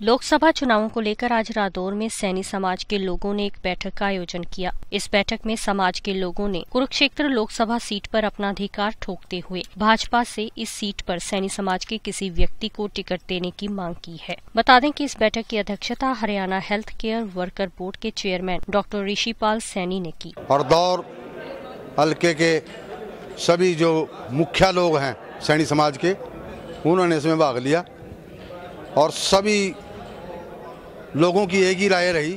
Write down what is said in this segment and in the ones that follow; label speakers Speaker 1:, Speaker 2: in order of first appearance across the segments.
Speaker 1: लोकसभा चुनावों को लेकर आज रादौर में सैनी समाज के लोगों ने एक बैठक का आयोजन किया। इस बैठक में समाज के लोगों ने कुरुक्षेत्र लोकसभा सीट पर अपना अधिकार ठोकते हुए भाजपा से इस सीट पर सैनी समाज के किसी व्यक्ति को टिकट देने की मांग की है। बता दें कि इस बैठक की अध्यक्षता Haryana health care worker board के चेयरमैन डॉक्टर ऋषिपाल सैनी ने की।
Speaker 2: और दौर हल्के के सभी जो मुखिया लोग हैं सैनी समाज के, उन्होंने इसमें भाग लिया और सभी लोगों की एक ही राय रही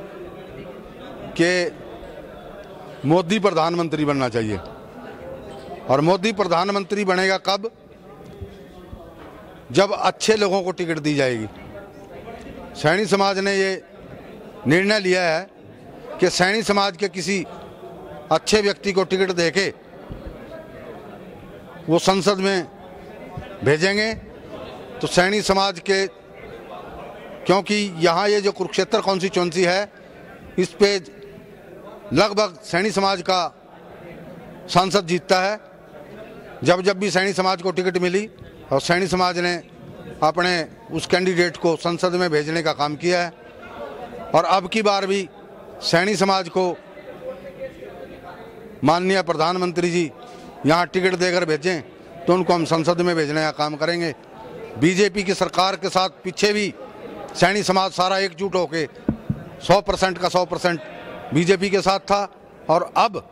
Speaker 2: कि मोदी प्रधानमंत्री बनना चाहिए। और मोदी प्रधानमंत्री बनेगा कब? जब अच्छे लोगों को टिकट दी जाएगी। सैनी समाज ने ये निर्णय लिया है कि सैनी समाज के किसी अच्छे व्यक्ति को टिकट देके वो संसद में भेजेंगे। तो सैनी समाज के, क्योंकि यहाँ ये जो कुरुक्षेत्र कॉन्स्टिट्यूएंसी है, इस पे लगभग सैनी समाज का सांसद जीतता है। जब जब भी सैनी समाज को टिकट मिली और सैनी समाज ने अपने उस कैंडिडेट को संसद में भेजने का काम किया है। और अब की बार भी सैनी समाज को माननीय प्रधानमंत्री जी यहाँ टिकट देकर भेजें तो उनको हम संसद में भेजने का काम करेंगे। बीजेपी की सरकार के साथ पीछे भी सैनी समाज सारा एकजुट होके 100% का 100% बीजेपी के साथ था और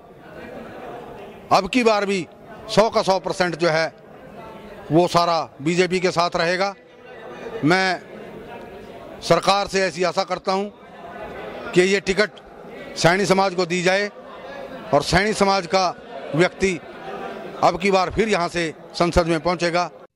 Speaker 2: अब की बार भी 100 का 100% जो है वो सारा बीजेपी के साथ रहेगा। मैं सरकार से ऐसी आशा करता हूं कि ये टिकट सैनी समाज को दी जाए और सैनी समाज का व्यक्ति अब की बार फिर यहां से संसद में पहुंचेगा।